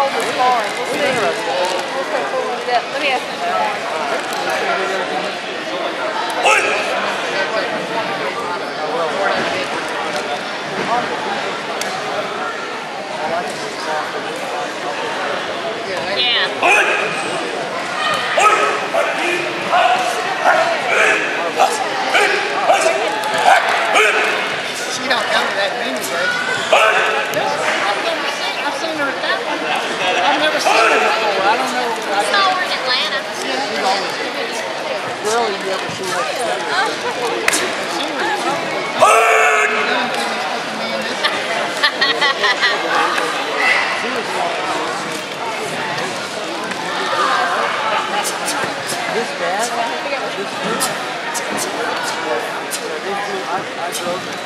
hold this car and we'll see. We'll start pulling it up. Let me ask you. She don't come to that many days. I've seen her at that one. I've never seen her before. I don't know. I saw her in Atlanta. Rarely you ever see her together. This bad? This good? I drove it.